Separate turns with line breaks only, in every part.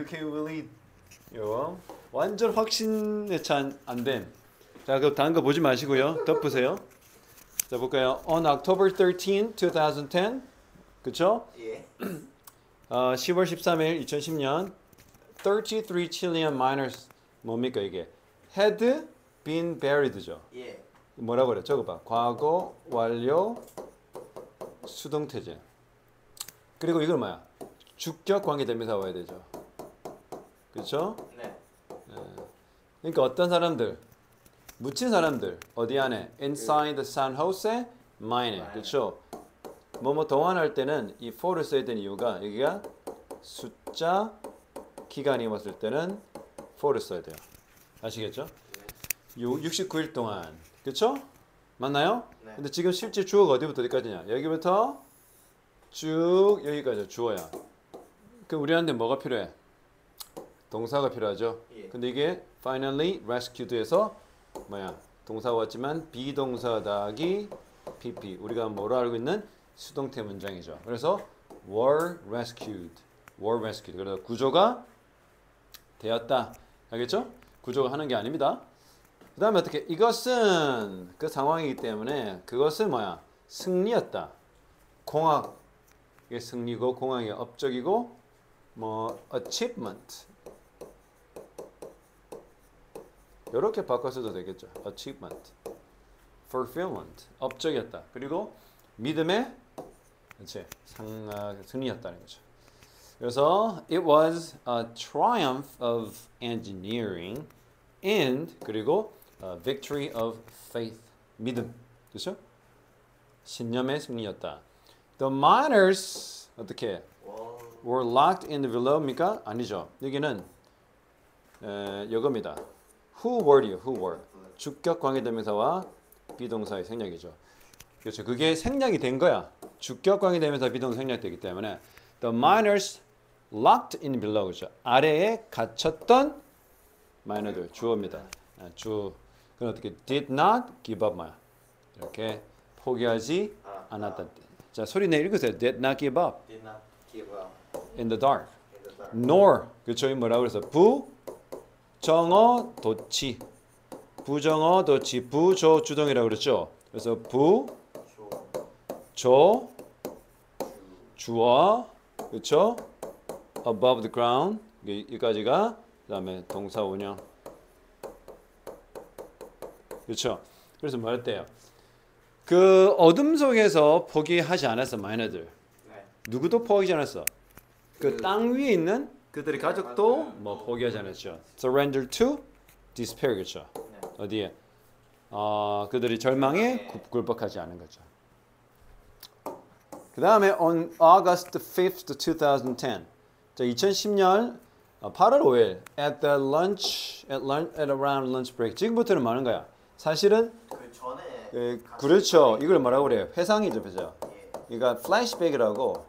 이렇게 really 완전 확신에 찬 안 된. 자, 그 다른 거 보지 마시고요. 덮으세요. 자, 볼까요? On October 13, 2010. 그쵸?
예.
10월 13일 2010년 33 trillion miners 뭡니까 이게? had been buried죠.
예.
뭐라고 그래? 적어봐. 과거 완료 수동태제. 그리고 이걸 뭐야? 주격 관계대명사 와야 되죠. 그렇죠?
네.
그러니까 어떤 사람들 묻힌 사람들 어디 안에? Inside the San Jose mine. 그렇죠? 뭐뭐 동안할 때는 이 for를 써야 되는 이유가 여기가 숫자 기간이 왔을 때는 for를 써야 돼요. 아시겠죠? 요 69일 동안. 그렇죠? 맞나요?
네.
근데 지금 실제 주어가 어디부터 어디까지냐? 여기부터 쭉 여기까지 주어야. 그 우리한테 뭐가 필요해? 동사가 필요하죠.
예.
근데 이게 finally rescued에서 뭐야? 동사 왔지만 비동사 더하기 pp. 우리가 뭐로 알고 있는 수동태 문장이죠. 그래서 were rescued. 그래서 구조가 되었다. 알겠죠? 구조가 하는 게 아닙니다. 그 다음에 어떻게? 이것은 그 상황이기 때문에 그것은 뭐야? 승리였다. 공학. 이게 승리고 공학이 업적이고 뭐 achievement. 이렇게 바꿔서도 되겠죠. achievement. fulfillment. 업적이었다. 그리고 믿음의 그치? 승리였다는 거죠. 그래서 it was a triumph of engineering and 그리고 a victory of faith. 믿음. 그렇죠? 신념의 승리였다. The miners 어떻게? were locked in the below입니까? 아니죠. 여기는 이겁니다. Who were요? Who were? 주격 관계대명사와 비동사의 생략이죠. 그렇죠. 그게 생략이 된 거야. 주격 관계대명사 비동사 생략되기 때문에 the miners locked in below 그렇죠. 아래에 갇혔던 마이너들 주어입니다. 주 그건 어떻게 did not give up 뭐야? 이렇게 포기하지 않았다. 자 소리 내 읽으세요. Did not give up.
Did not give up.
In the dark.
In the dark.
Nor 그렇죠. 뭐라고 그래서 부정어 도치. 부정어 도치 부조 주동이라고 그랬죠. 그래서 부조 주어 그렇죠. above the ground 여기까지가 그다음에 동사 원형 그렇죠. 그래서 뭐 했대요? 그 어둠 속에서 포기하지 않았어 마이너들.
네.
누구도 포기하지 않았어. 그 땅 위에 있는 그들의 가족도 뭐 포기하지 않았죠. Surrender to despair 그렇죠.
네.
어디에? 그들이 절망에 굴복하지 않은 거죠. 그 다음에 on August 5th, 2010. 자, 2010년 8월 5일 at around lunch break. 지금부터는 뭐 하는 거야? 사실은
그 전에
그렇죠. 이걸 뭐라고 그래요? 회상이죠, 그죠?
예.
그러니까 flashback이라고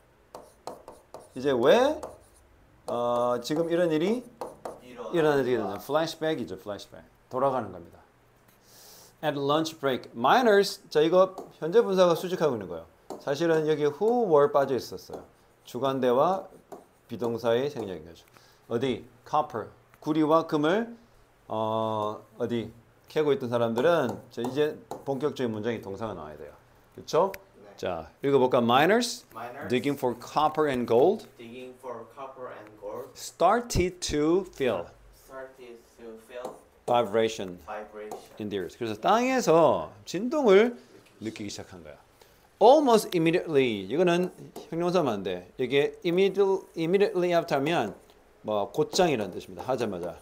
이제 왜 지금 이런 일이 일어나게 되냐? flashback이죠, flashback. 돌아가는 겁니다. At lunch break, miners. 자, 이거 현재 분사가 수직하고 있는 거예요. 사실은 여기 who were 빠져 있었어요. 주관대와 비동사의 생략인 거죠. 어디? copper. 구리와 금을 어디? 캐고 있던 사람들은 자, 이제 본격적인 문장이 동사가 나와야 돼요. 그렇죠?
네.
자, 읽어볼까? Miners
Miners
digging for copper and gold
digging for copper and gold
started to feel
started to feel
vibration
vibration.
in the earth. 그래서 땅에서 진동을 느끼기 시작한 거야. Almost immediately. 이거는 형용사면 안 돼. 이게 immediately after 하면 뭐 곧장이라는 뜻입니다. 하자마자.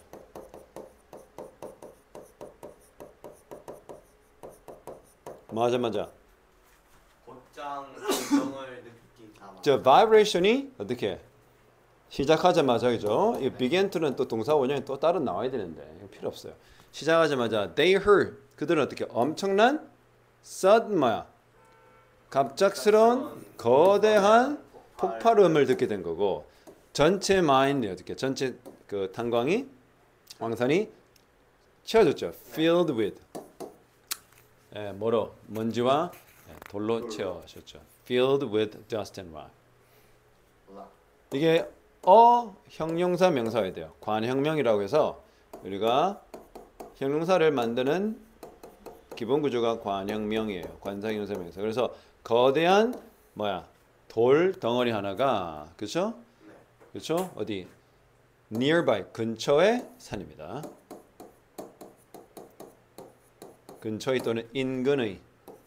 뭐 하자마자.
곧장 진동을 느끼다.
저 vibration이 어떻게 시작하자마자 그죠? 이 begin to는 또 동사 원형이 또 따로 나와야 되는데 이거 필요 없어요. 시작하자마자 they heard 그들은 어떻게 엄청난 sudden 뭐야? 갑작스러운 거대한 폭발음을 듣게 된 거고 전체 마인드 어떻게 전체 그 탄광이 왕산이 채워졌죠. filled with 뭐로 먼지와 돌로 채워졌죠. filled with dust and rock. 이게 형용사 명사여야 돼요. 관형명이라고 해서 우리가 형용사를 만드는 기본 구조가 관형명이에요. 관사형용사 명사. 그래서 거대한 돌 덩어리 하나가 그렇죠? 그렇죠? 어디? nearby 근처의 산입니다. 근처의 또는 인근의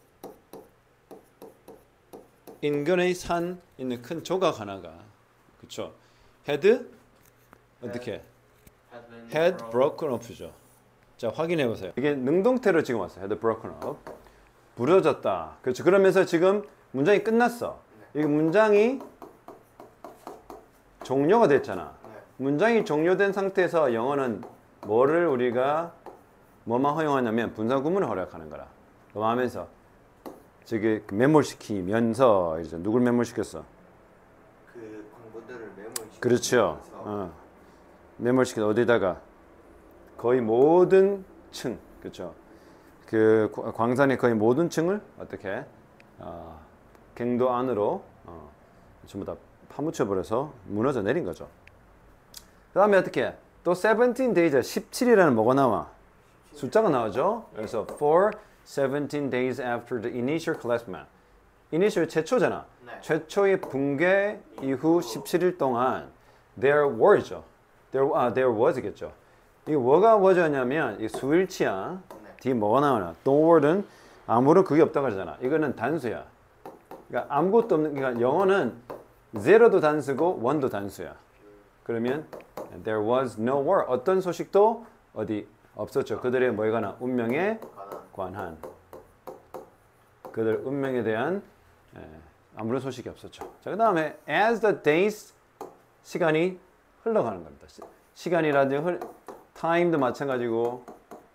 산 있는 큰 조각 하나가 그렇죠? had 어떻게? had broken off죠. 자 확인해 보세요. 이게 능동태로 지금 왔어요. had broken off. 부러졌다. 그렇죠. 그러면서 지금 문장이 끝났어. 이 문장이 종료가 됐잖아. 문장이 종료된 상태에서 영어는 뭐를 우리가 뭐만 허용하냐면 분사구문을 허락하는 거라. 그거 하면서 저기 매몰시키면서 이제 누굴 매몰시켰어?
그 광고들을 매몰시키면서.
그렇죠. 매몰시켜서 어디다가 거의 모든 층, 그렇죠. 그 광산의 거의 모든 층을 어떻게 갱도 안으로 전부 다 파묻혀 버려서 무너져 내린 거죠. 그 다음에 어떻게 또 17 days 17이라는 뭐가 나와? 숫자가 나오죠. 그래서 for 17 days after the initial collapse. initial 최초잖아.
네.
최초의 붕괴 이후 17일 동안 there were죠. there was겠죠. 이게 뭐가 was냐면 이 수일치야. 뒤에 뭐가 나오나? don't were는 아무런 그게 없다고 하잖아. 이거는 단수야. 그러니까 아무것도 없는, 그러니까 영어는 zero도 단수고 one도 단수야. 그러면 there was no war. 어떤 소식도 어디 없었죠. 그들의 뭐에 관한 운명에 관한 그들 운명에 대한 아무런 소식이 없었죠. 자, 그 다음에 as the days 시간이 흘러가는 겁니다. 시간이라든지 time도 마찬가지고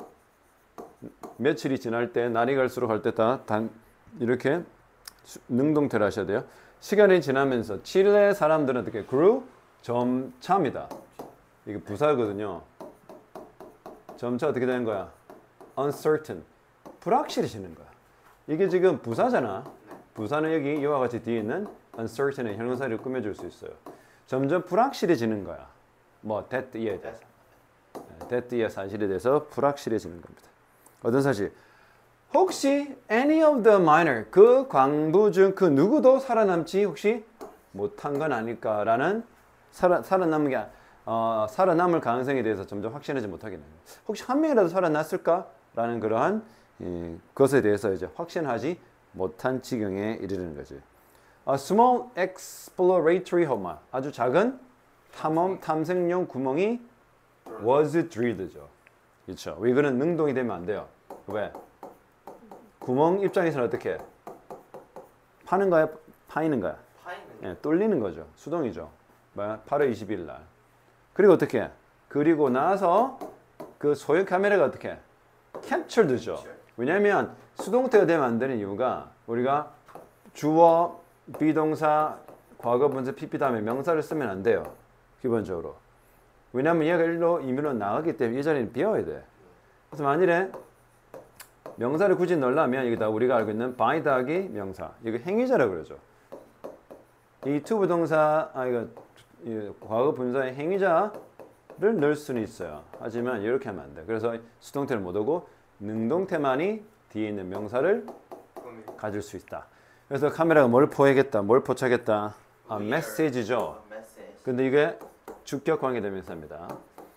며칠이 지날 때 날이 갈수록 할 때 다 이렇게 능동태를 하셔야 돼요. 시간이 지나면서 칠레 사람들은 어떻게 grew 점차입니다. 이게 부사거든요. 점차 어떻게 되는 거야? uncertain 불확실해지는 거야. 이게 지금 부사잖아. 부사는 여기 이와 같이 뒤에 있는 uncertain의 형용사를 꾸며줄 수 있어요. 점점 불확실해지는 거야. 뭐 that에 대해서. that의 사실에 대해서 불확실해지는 겁니다. 어떤 사실? 혹시 any of the minor 그 광부 중 그 누구도 살아남지 혹시 못한 건 아닐까라는 살아남은 게 살아남을 가능성에 대해서 점점 확신하지 못하겠네요. 혹시 한 명이라도 살아났을까라는 그러한 것에 대해서 이제 확신하지 못한 지경에 이르는 거지. A small exploratory hole 아주 작은 탐색용 구멍이 was drilled죠. 그렇죠. 이거는 능동이 되면 안 돼요. 왜? 구멍 입장에서는 어떻게? 파는 거야? 파이는 거야?
파이는.
뚫리는 거죠. 수동이죠. 8월 20일 날. 그리고 어떻게? 그리고 나서 그 소형 카메라가 어떻게? 캡처되죠. 왜냐하면 수동태가 되면 안 되는 이유가 우리가 주어, 비동사, 과거 분사, PP 다음에 명사를 쓰면 안 돼요. 기본적으로. 왜냐하면 얘가 일로 임의로 나가기 때문에 이 자리는 비워야 돼. 그래서 만일에 명사를 굳이 넣으려면 여기다 우리가 알고 있는 by 더하기 명사. 이거 행위자라고 그러죠. 이 to 부동사, 이거 과거 분사의 행위자를 넣을 수는 있어요. 하지만 이렇게 하면 안 돼. 그래서 수동태를 못 오고 능동태만이 뒤에 있는 명사를 가질 수 있다. 그래서 카메라가 뭘 포획했다, 뭘 포착했다? 메시지죠. 근데 이게 주격 관계대명사입니다.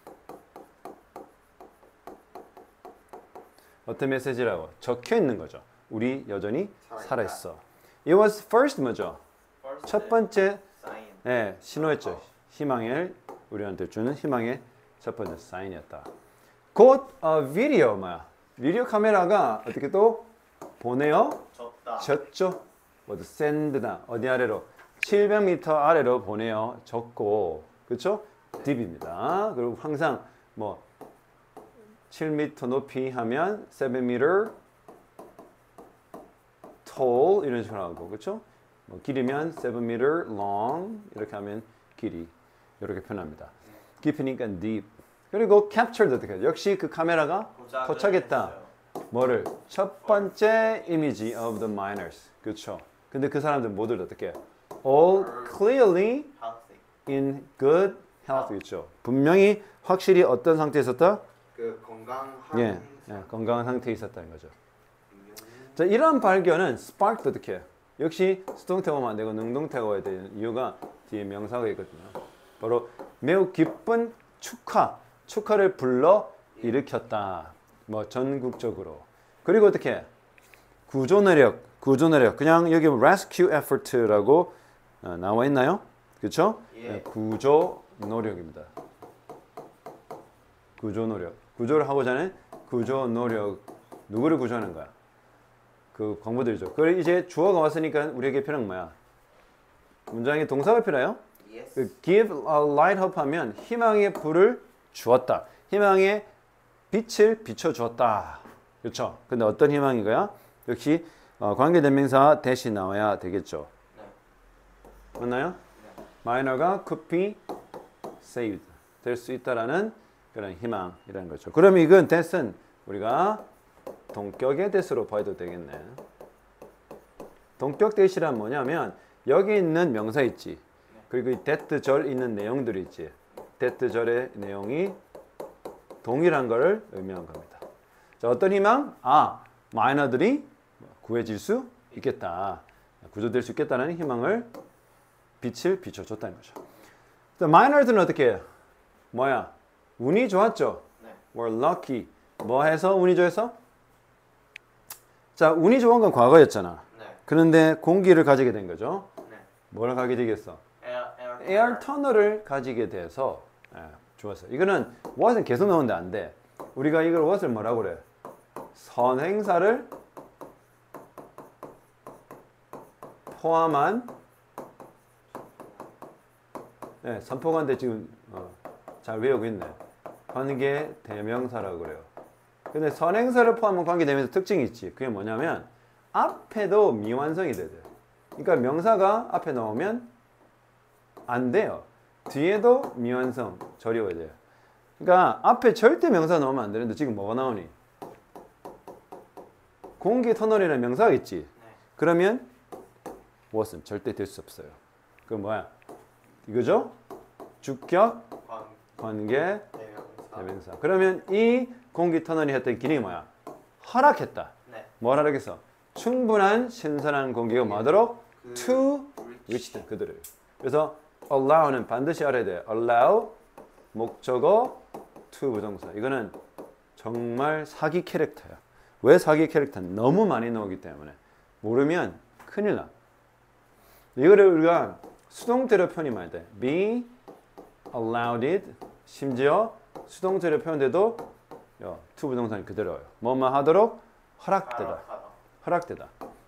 어떤 메시지라고? 적혀 있는 거죠. 우리 여전히 살아있어. It was first 뭐죠? 첫 번째 신호였죠. 희망을 우리한테 주는 희망의 첫 번째 사인이었다. 곧 비디오 비디오 카메라가 어떻게 또 보내어졌죠. 뭐도 send나 어디 아래로 700m 아래로 보내어졌고, 그렇죠? 딥입니다. 그리고 항상 뭐 7m 높이 하면 7m tall 이런 식으로 하고, 그렇죠? 뭐 길이면 7m long 이렇게 하면 길이 이렇게 표현합니다. 깊으니까 deep. 그리고 captured 어떻게 해요? 역시 그 카메라가 포착했다. 뭐를? 첫 번째 이미지 of the miners. 그렇죠? 근데 그 사람들 모두 어떻게 해요? All clearly in good health 있죠. 분명히 확실히 어떤 상태에 있었다?
그 건강한
예, 건강한 상태에 있었다는 거죠. 자, 이런 발견은 sparked 어떻게 해요? 역시 수동태가 오면 안 되고 능동태가 와야 되는 이유가 뒤에 명사가 있거든요. 바로 매우 기쁜 축하를 불러 일으켰다. 뭐 전국적으로. 그리고 어떻게? 구조노력. 그냥 여기 rescue effort라고 나와 있나요? 그렇죠?
예.
구조노력입니다. 구조노력. 구조를 하고자 하는 구조노력. 누구를 구조하는 거야? 그 광부들이죠. 그래 이제 주어가 왔으니까 우리에게 필요한 뭐야? 문장에 동사가 필요해요?
Yes.
그 give a light up 하면 희망의 불을 주었다. 희망의 빛을 비춰 주었다. 그렇죠? 근데 어떤 희망인가요? 역시 관계대명사 대신 나와야 되겠죠.
네.
맞나요?
네.
minor가 could be saved 될 수 있다라는 그런 희망이라는 거죠. 그러면 이건 that은 우리가 동격의 that으로 봐도 되겠네. 동격 that이란 뭐냐면 여기 있는 명사 있지. 그리고 이 that 절 있는 내용들이 있지. that 절의 내용이 동일한 것을 의미하는 겁니다. 자, 어떤 희망? 마이너들이 구해질 수 있겠다. 구조될 수 있겠다는 희망을 빛을 비춰줬다는 거죠. 자, 마이너들은 어떻게 해요? 뭐야? 운이 좋았죠?
네.
We're lucky. 뭐 해서 운이 좋아서? 자, 운이 좋은 건 과거였잖아.
네.
그런데 공기를 가지게 된 거죠.
네.
뭐를 가지게 되겠어?
에어
에어 터널을 가지게 돼서 좋았어. 이거는 what은 계속 나오는데 안 돼. 우리가 이걸 what을 뭐라고 그래? 선행사를 포함한 선포관대 지금 잘 외우고 있네. 관계 대명사라고 그래요. 근데 선행사를 포함한 관계 대명사 특징이 있지. 그게 뭐냐면 앞에도 미완성이 돼야 돼요. 그러니까 명사가 앞에 나오면 안 돼요. 뒤에도 미완성 절이어야 돼요. 그러니까 앞에 절대 명사 나오면 안 되는데 지금 뭐가 나오니? 공기 터널이라는 명사가 있지.
네.
그러면 what은 절대 될 수 없어요. 그럼 뭐야? 이거죠? 주격 관계 대명사. 그러면 이 공기 터널이 했던 기능이 뭐야? 허락했다.
네.
뭘 허락했어? 충분한 신선한 공기가 뭐하도록? to reach them. 그들을. 그래서 allow는 반드시 알아야 돼. allow 목적어 to 부동사. 이거는 정말 사기 캐릭터야. 왜 사기 캐릭터는 너무 많이 나오기 때문에 모르면 큰일 나. 이거를 우리가 수동태로 표현해야 돼. be allowed it. 심지어 수동태로 표현돼도 to 부동산이 그대로예요. 뭐만 하도록 허락되다. 허락되다.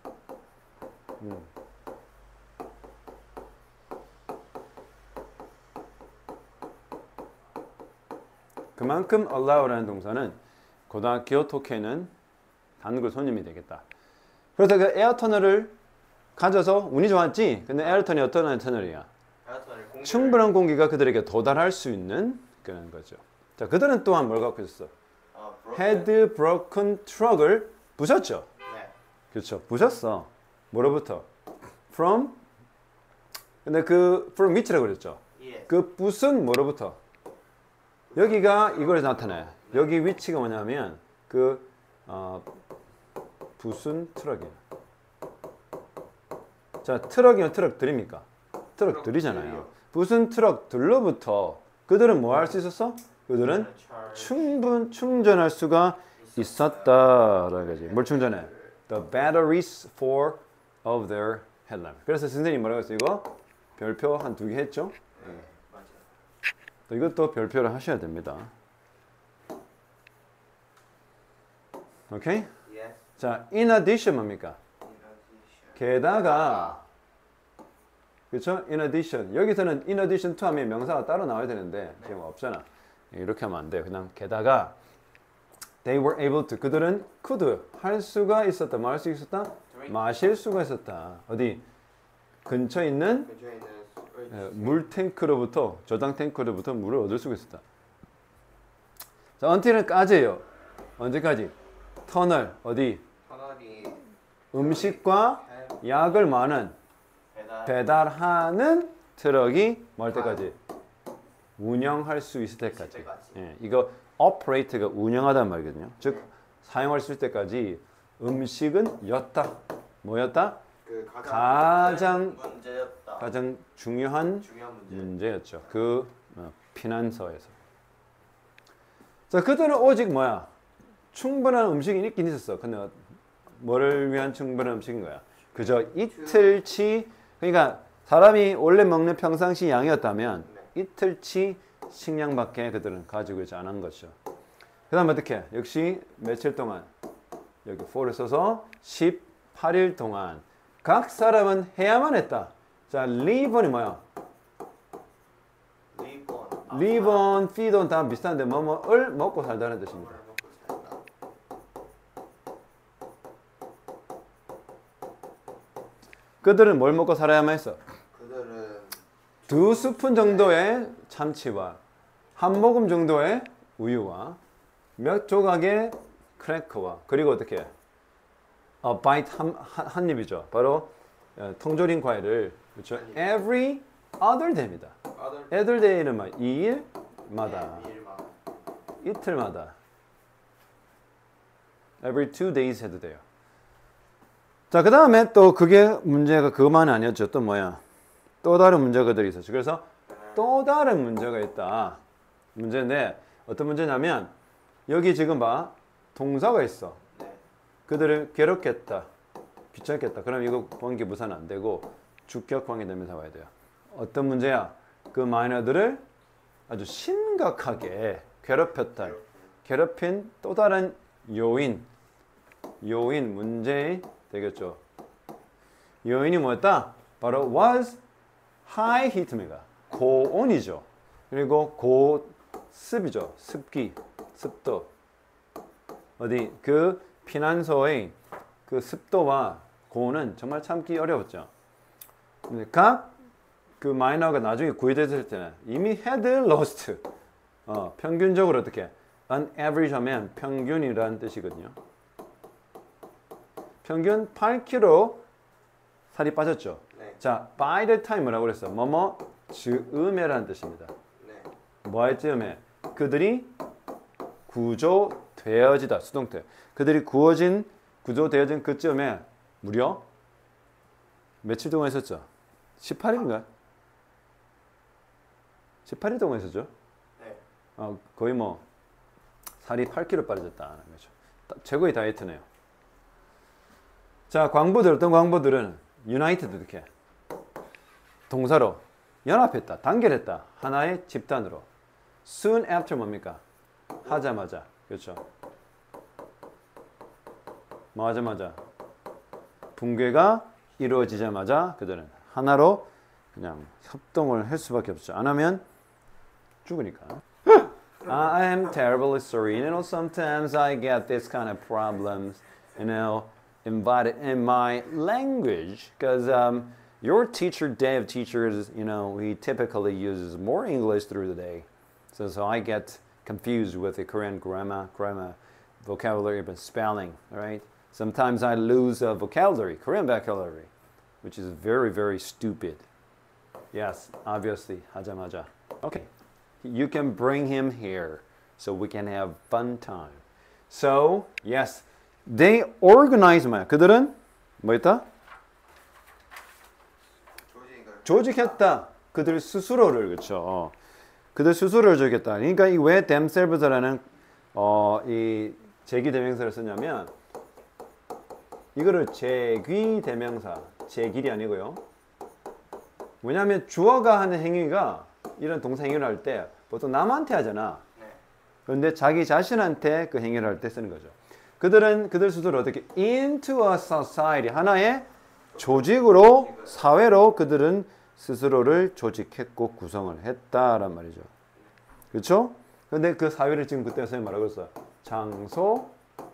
그만큼 allow라는 동사는 고등학교 토케는 단골 손님이 되겠다. 그래서 그 에어 터널을 가져서 운이 좋았지. 근데 에어 터널이 어떤 터널이야? 충분한 공기가 그들에게 도달할 수 있는 그런 거죠. 자, 그들은 또한 뭘 갖고 있었어? had broken truck을 부셨죠.
네.
그렇죠. 부셨어. 뭐로부터? from. 근데 그 from which라고 그랬죠.
예.
그 부순 뭐로부터? 여기가 이걸 나타내. 여기 위치가 뭐냐면 그 부순 트럭이에요. 자, 트럭이면 트럭들입니까? 트럭들이잖아요. 부순 트럭들로부터 그들은 뭐 할 수 있었어? 그들은 충전할 수가 있었다라는 거지. 뭘 충전해? The batteries for of their headlamp. 그래서 선생님이 뭐라고 했어요? 이거 별표 한 2개 했죠?
네. 맞아요.
또 이것도 별표를 하셔야 됩니다. 오케이?
Yes.
자, in addition 뭡니까? 게다가 그렇죠? In addition. 여기서는 in addition to 하면 명사가 따로 나와야 되는데 지금 없잖아. 이렇게 하면 안 돼요. 그냥 게다가 they were able to. 그들은 could 할 수가 있었다. 뭐 할 수 있었다? 마실 수가 있었다. 어디? 근처에 있는 물 탱크로부터 저장 탱크로부터 물을 얻을 수가 있었다. 자, until은 까지예요. 언제까지? 터널 어디? 음식과 약을 많은 배달하는 트럭이 뭐 할 때까지? 운영할 수 있을 때까지.
때까지.
예, 이거 operate가 운영하단 말이거든요. 즉 사용할 수 있을 때까지 음식은 였다. 뭐였다?
그
가장
문제였다.
가장 중요한
중요한 문제.
문제였죠. 그 피난처에서. 자, 그들은 오직 뭐야? 충분한 음식이 있긴 있었어. 근데 뭐를 위한 충분한 음식인 거야? 그저 이틀치, 그러니까 사람이 원래 먹는 평상시 양이었다면 이틀치 식량밖에 그들은 가지고 있지 않은 것이죠. 그 다음 어떻게? 역시 며칠 동안 여기 for를 써서 18일 동안 각 사람은 해야만 했다. 자, liveon이 뭐야?
리본.
live on, feed on 다 비슷한데 뭐뭐을 먹고 살다는 뜻입니다. 그들은 뭘 먹고 살아야만 했어?
그들은
2스푼 정도의 참치와 한 모금 정도의 우유와 몇 조각의 크래커와 그리고 어떻게? 바이트 한 입이죠. 바로 통조림 과일을 그렇죠? Every other day입니다. other day는 막 2일마다 이틀마다 every 2 days 해도 돼요. 자, 그 다음에 또 그게 문제가 그것만이 아니었죠. 또 뭐야? 또 다른 문제가들이 있었죠. 그래서 또 다른 문제가 있다. 문제인데 어떤 문제냐면 여기 지금 봐. 동사가 있어. 그들을 괴롭겠다. 귀찮겠다. 그럼 이거 관계 부사는 안 되고 주격 관계 되면서 와야 돼요. 어떤 문제야? 그 마이너들을 아주 심각하게 괴롭혔다. 괴롭힌 또 다른 요인 문제 되겠죠. 요인이 뭐였다? 바로 was high heat입니다. 고온이죠. 그리고 고습이죠. 습기, 습도. 어디 그 피난소의 그 습도와 고온은 정말 참기 어려웠죠. 각 그 마이너가 나중에 구해졌을 때는 이미 had lost. 평균적으로 어떻게? on average 하면 평균이라는 뜻이거든요. 평균 8kg 살이 빠졌죠.
네.
자, by the time 뭐라고 그랬어? 뭐뭐 즈음에라는 뜻입니다.
네.
뭐할 즈음에? 그들이 구조되어지다. 수동태. 그들이 구조되어진 그쯤에 무려 며칠 동안 있었죠? 18일인가? 18일 동안 있었죠?
네.
거의 뭐 살이 8kg 빠졌다는 거죠. 최고의 다이어트네요. 자, 어떤 광부들은 united 이렇게 동사로 연합했다, 단결했다. 하나의 집단으로. soon after 뭡니까? 하자마자. 그렇죠. 뭐 하자마자? 붕괴가 이루어지자마자 그들은 하나로 그냥 협동을 할 수밖에 없죠. 안 하면 죽으니까. I am terribly sorry. You know, sometimes I get this kind of problems, you know, invited in my language because your teacher, Dave teachers, you know, he typically uses more English through the day. So I get confused with the Korean grammar, vocabulary, but spelling, all right? Sometimes I lose vocabulary, Korean vocabulary, which is very, very stupid. Yes, obviously, 하자마자. Okay, you can bring him here so we can have fun time. So, yes, they organize 뭐야? 그들은 뭐였다? 조직했다. 그들 스스로를 그렇죠. 그들 스스로를 조직했다. 그러니까 이 왜 themselves라는 이 제기 대명사를 쓰냐면 이거를 제귀 대명사, 제길이 아니고요. 왜냐하면 주어가 하는 행위가 이런 동사 행위를 할 때 보통 남한테 하잖아. 그런데 자기 자신한테 그 행위를 할 때 쓰는 거죠. 그들 스스로 어떻게 into a society 하나의 조직으로 사회로 그들은 스스로를 조직했고 구성을 했다란 말이죠. 그렇죠? 그런데 그 사회를 지금 그때 선생님 뭐라고 했어요? 장소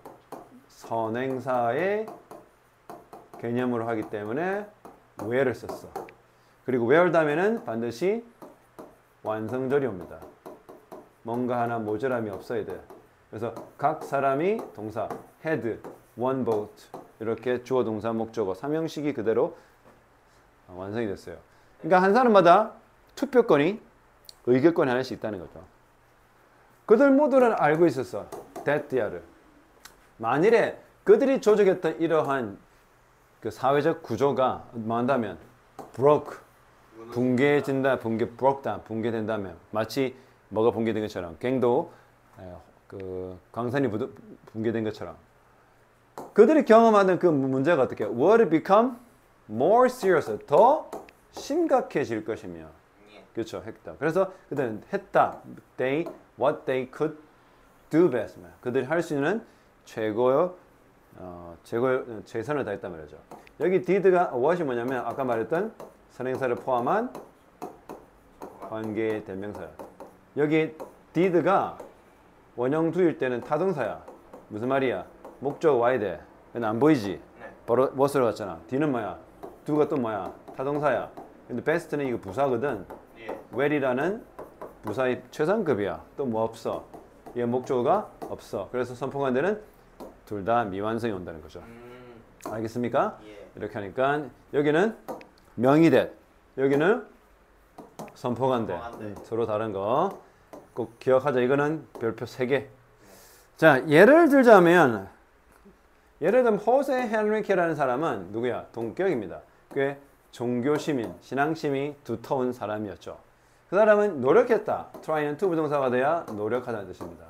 선행사의 개념으로 하기 때문에 where를 썼어. 그리고 where 다음에는 반드시 완성절이 옵니다. 뭔가 하나 모자람이 없어야 돼. 그래서 각 사람이 동사 had, one boat 이렇게 주어 동사 목적어 삼형식이 그대로 완성이 됐어요. 그러니까 한 사람마다 투표권이 의결권이 하나씩 있다는 거죠. 그들 모두는 알고 있었어. 데트야를. 만일에 그들이 조직했던 이러한 그 사회적 구조가 뭐한다면 broke, 붕괴된다면 마치 뭐가 붕괴된 것처럼 갱도 그 광산이 붕괴된 것처럼 그들이 경험하는 그 문제가 어떻게 would become more serious, 더 심각해질 것이며 그렇죠. 했다. 그래서 그들은 했다. what they could do best. 그들이 할 수 있는 최고의 최선을 다했단 말이죠. 여기 did가 what이 뭐냐면 아까 말했던 선행사를 포함한 관계 대명사야. 여기 did가 원형 두일 때는 타동사야. 무슨 말이야? 목적 와야 돼. 근데 안 보이지? 바로 what으로 갔잖아. d는 뭐야? do가 또 뭐야? 타동사야. 근데 best는 이거 부사거든. well이라는 부사의 최상급이야. 또 뭐 없어? 얘 목적어가 없어. 그래서 선포한 데는 둘 다 미완성이 온다는 거죠. 알겠습니까? 이렇게 하니까 여기는 명의대, 여기는 선포관대. 서로 다른 거 꼭 기억하자. 이거는 별표 3개. 자, 예를 들자면 호세 헨리케라는 사람은 누구야? 동격입니다. 꽤 종교시민, 신앙심이 두터운 사람이었죠. 그 사람은 노력했다. try는 to 부동사가 돼야 노력하다는 뜻입니다.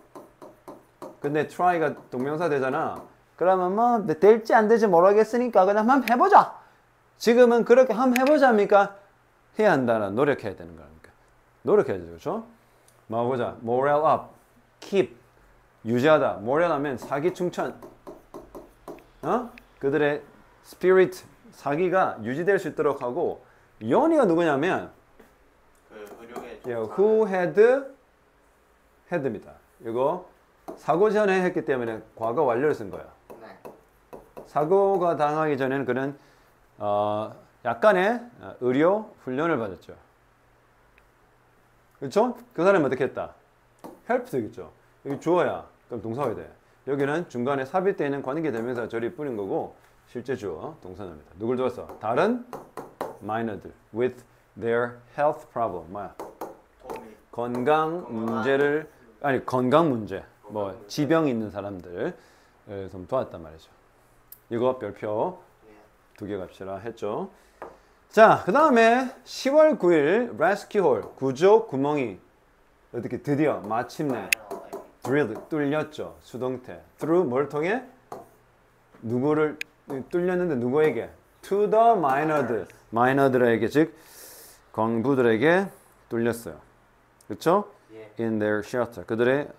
근데 try가 동명사 되잖아. 그러면 뭐 될지 안 될지 모르겠으니까 그냥 한번 해보자. 지금은 그렇게 한번 해보자니까 해야 한다는 노력해야 되는 거니까. 노력해야 되죠. 그렇죠? 뭐 보자. morale up, keep, 유지하다. morale 하면 사기 충천. 그들의 spirit, 사기가 유지될 수 있도록 하고 연이가 누구냐면 who had입니다. 이거 사고 전에 했기 때문에 과거 완료를 쓴 거예요. 사고가 당하기 전에는 그는 약간의 의료 훈련을 받았죠. 그렇죠? 그 사람이 어떻게 했다? help 되겠죠. 여기 주어야. 그럼 동사가 돼. 여기는 중간에 삽입되어 있는 관계 대명사 절이 뿌린 거고 실제 주어 동사입니다. 누굴 도왔어? 다른 마이너들 with their health problem. 뭐야? 건강 문제를 건강 문제. 뭐 지병이 있는 사람들 좀 도왔단 말이죠. 이거 별표 2개 갑시다 했죠. 자, 그 다음에 10월 9일 rescue hole 구조 구멍이 어떻게 드디어 마침내 drilled 뚫렸죠. 수동태 through 뭘 통해? 누구를 뚫렸는데 누구에게? to the minor들에게 즉 광부들에게 뚫렸어요. 그렇죠? in their shelter 그들의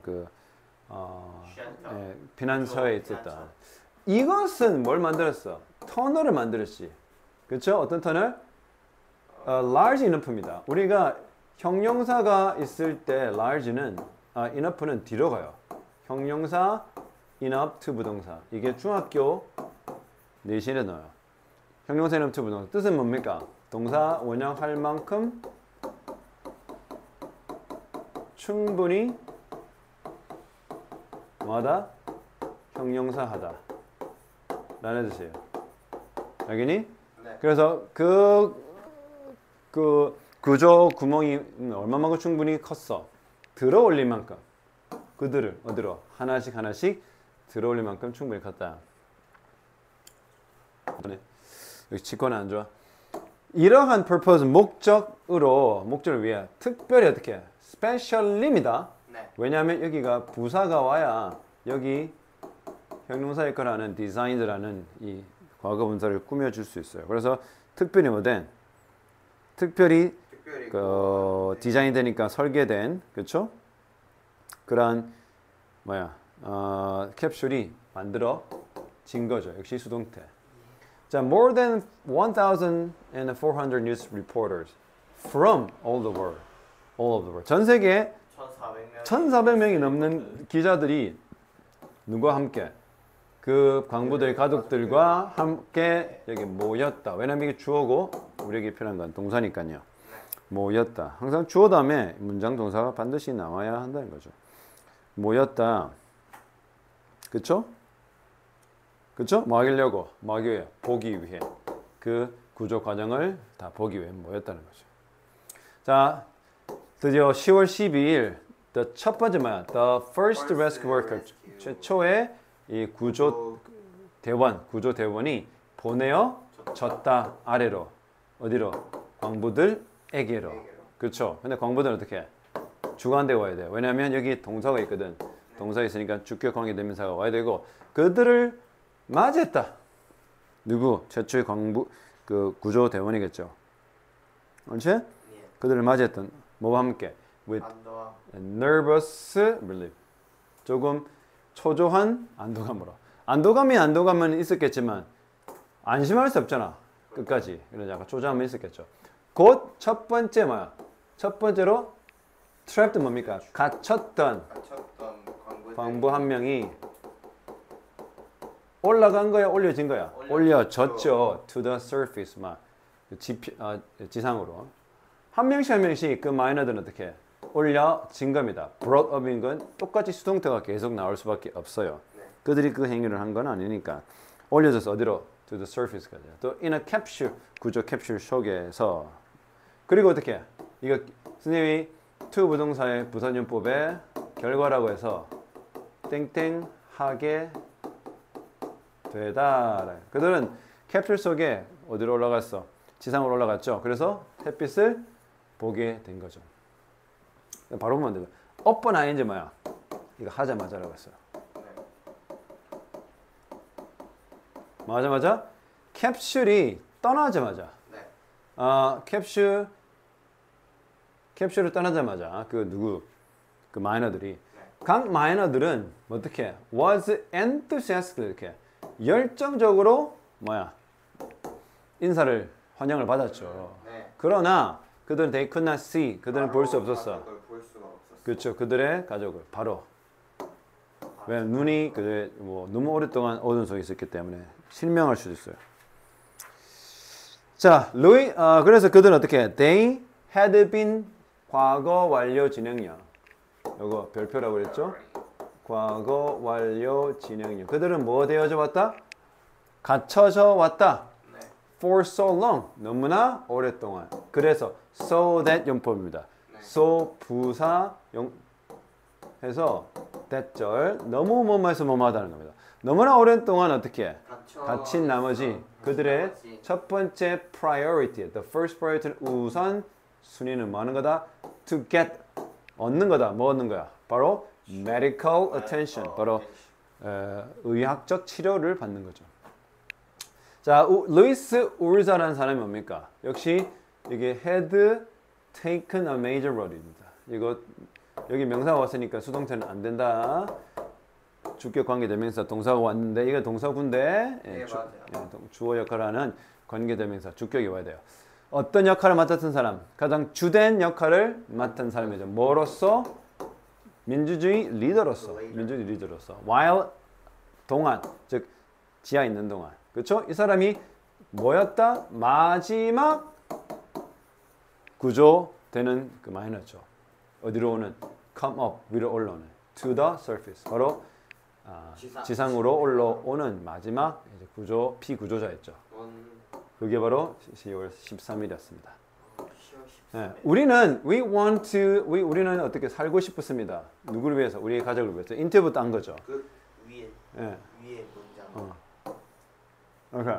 피난처에 있었다. 이것은 뭘 만들었어? 터널을 만들었지. 그렇죠? 어떤 터널? large enough입니다. 우리가 형용사가 있을 때 large는 enough는 뒤로 가요. 형용사 enough to 부동사. 이게 중학교 내신에 넣어요. 형용사 enough to 부동사. 뜻은 뭡니까? 동사 원형할 만큼 충분히 뭐하다? 형용사 하다 라는 뜻이에요. 알겠니? 네. 그래서 그 구조 구멍이 얼마만큼 충분히 컸어? 들어 올릴 만큼 그들을 어디로? 하나씩 들어 올릴 만큼 충분히 컸다. 여기 직관은 안 좋아. 이러한 purpose 목적을 위해 특별히 어떻게? specially입니다. 네. 왜냐하면 여기가 부사가 와야 여기 형용사 역할을 하는 designed라는 이 과거 분사를 꾸며줄 수 있어요. 그래서 특별히 뭐된? 특별히 디자인 되니까 설계된 그렇죠? 그러한 캡슐이 만들어진 거죠. 역시 수동태. 자, more than 1,400 news reporters from all of the world. 전 세계 1,400명이 넘는 기자들이 누구와 함께? 그 광부들의 가족들과 함께 여기 모였다. 왜냐면 이게 주어고 우리에게 필요한 건 동사니까요. 모였다. 항상 주어 다음에 문장 동사가 반드시 나와야 한다는 거죠. 모였다. 그쵸? 그쵸? 뭐 하려고? 뭐 하기 위해? 보기 위해. 그 구조 과정을 다 보기 위해 모였다는 거죠. 자, 드디어 10월 12일 첫 번째 뭐야? The first rescue worker. 최초의 이 구조 대원이 보내어졌다. 아래로. 어디로? 광부들에게로. 그렇죠. 근데 광부들은 어떻게 해? 주관대 와야 돼요. 왜냐하면 여기 동사가 있거든. 동사 있으니까 주격 관계 대명사가 와야 되고 그들을 맞이했다. 누구? 최초의 광부 그 구조 대원이겠죠. 그렇지?
예.
그들을 맞이했던 뭐와 함께? With
안도와
nervous relief. 조금 초조한 안도감으로. 안도감은 있었겠지만 안심할 수 없잖아. 끝까지. 이런 약간 초조함은 있었겠죠. 곧 첫 번째 뭐야? 첫 번째로 trapped 뭡니까? 갇혔던 광부 한 명이 올라간 거야, 올려진 거야? 올려졌죠. To the surface, 막 지상으로. 한 명씩 그 마이너들은 어떻게 해? 올려진 겁니다. brought up인 건 똑같이 수동태가 계속 나올 수밖에 없어요. 그들이 그 행위를 한 건 아니니까 올려져서 어디로? To the surface까지. 또 in a capsule, 구조 캡슐 속에서. 그리고 어떻게 해? 이거 선생님이 to 부동사의 부사용법의 결과라고 해서 땡땡하게 되다. 그들은 캡슐 속에 어디로 올라갔어? 지상으로 올라갔죠. 그래서 햇빛을 보게 된 거죠. 바로 보면 돼요. up은 ing 뭐야? 이거 하자마자라고 했어요. 맞아. 캡슐이 떠나자마자. 캡슐을 떠나자마자 그 마이너들이 각 마이너들은 어떻게 해? was enthusiastic 이렇게 열정적으로 인사를 환영을 받았죠. 그러나 그들은 they could not see 그들은 볼 수 없었어. 그렇죠. 그들의 가족을 바로 왜 눈이 너무 오랫동안 어두운 속에 있었기 때문에 실명할 수도 있어요. 자, 그래서 그들은 어떻게 해? They had been 과거 완료 진행형. 이거 별표라고 그랬죠? 과거 완료 진행형. 그들은 뭐 되어져 왔다? 갇혀져 왔다. For so long. 너무나 오랫동안. 그래서 so that 용법입니다. so 부사 해서 that절 너무 뭐뭐해서 뭐뭐하다는 겁니다. 너무나 오랜 동안 어떻게 해? 갇힌 나머지 그들의 첫 번째 priority, the first priority는 우선 순위는 뭐 하는 거다? To get, 얻는 거다. 뭐 얻는 거야? 바로 medical attention, 바로 의학적 치료를 받는 거죠. 자, 루이스 우르자라는 사람이 뭡니까? 역시 이게 had taken a major role입니다. 이거 여기 명사가 왔으니까 수동태는 안 된다. 주격 관계 대명사 동사가 왔는데 이거 동사군데 주어 역할을 하는 관계 대명사 주격이 와야 돼요. 어떤 역할을 맡았던 사람? 가장 주된 역할을 맡은 사람이죠. 뭐로서? 민주주의 리더로서. while 동안, 즉 지하에 있는 동안. 그렇죠? 이 사람이 뭐였다? 마지막 구조되는 그 마이너죠. 어디로 오는? come up, 위로 올라오는. to the surface. 바로 지상으로 올라오는 마지막 구조, 피구조자였죠. 그게 바로 10월 13일이었습니다. 네, 우리는 어떻게 살고 싶었습니다. 누구를 위해서? 우리의 가족을 위해서. 인터뷰 딴 거죠.
그 위에 문장.
오케이.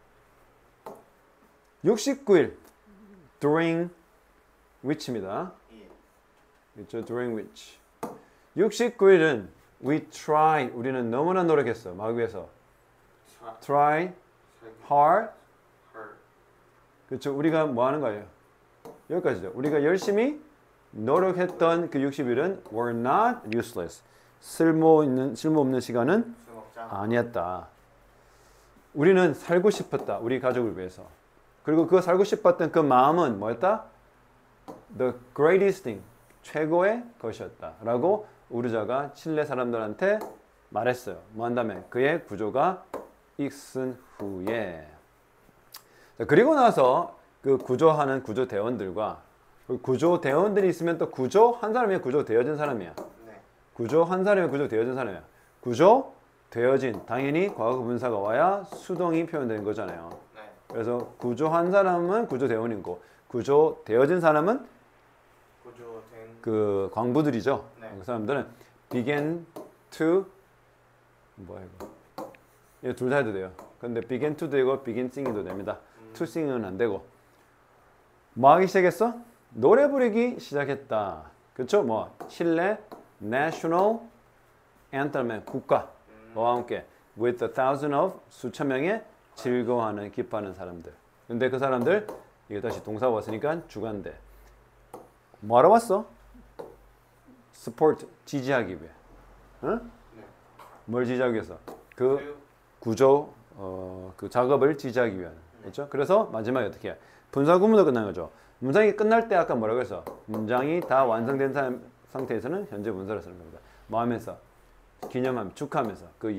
69일 during which입니다. 있죠? during which. 69일은 we try. 우리는 너무나 노력했어. 막 위해서. try hard. 그렇죠. 우리가 뭐 하는 거예요? 여기까지죠. 우리가 열심히 노력했던 그 60일은 were not useless. 쓸모없는 시간은 아니었다. 우리는 살고 싶었다. 우리 가족을 위해서. 그리고 그 살고 싶었던 그 마음은 뭐였다? The greatest thing. 최고의 것이었다. 라고 우르자가 칠레 사람들한테 말했어요. 뭐 한다음에 그의 구조가 있은 후에. 그리고 나서 그 구조하는 구조대원들과 그 구조대원들이 있으면 또 구조한 사람이 구조되어진 사람이야. 구조한 사람이 구조되어진 사람이야. 구조되어진 당연히 과거 분사가 와야 수동이 표현되는 거잖아요. 그래서 구조한 사람은 구조대원이고 구조되어진 사람은
구조된
그 광부들이죠.
네.
그 사람들은 began to 뭐야 이거? 이거 둘 다 해도 돼요. 근데 begin to 되고 begin singing도 됩니다. to sing은 안 되고. 뭐 하기 시작했어? 노래 부르기 시작했다. 그렇죠? 뭐 칠레 national anthem의 국가와 함께 with a thousand of 수천 명의 즐거워하는 기뻐하는 사람들. 근데 그 사람들 이게 다시 동사 왔으니까 주관대. 뭐하러 왔어? support 지지하기 위해. 응?
네.
뭘 지지하기 위해서? 그 구조 그 작업을 지지하기 위한. 그렇죠? 그래서 마지막에 어떻게 해? 분사 구문도 끝난 거죠. 문장이 끝날 때 아까 뭐라고 했어? 문장이 다 완성된 상태에서는 현재 분사를 쓰는 겁니다. 뭐 하면서? 기념하며, 축하하면서 그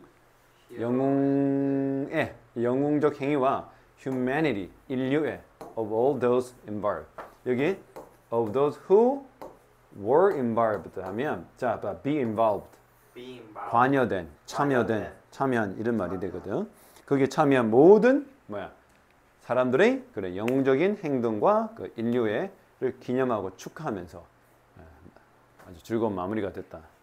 영웅의 영웅적 행위와 humanity, 인류의 of all those involved. 여기 of those who were involved 하면 자, be involved.
being involved.
관여된, 참여한 이런 말이 되거든. 거기에 참여한 모든 뭐야? 사람들의 그래 영웅적인 행동과 그 인류의를 기념하고 축하하면서 아주 즐거운 마무리가 됐다.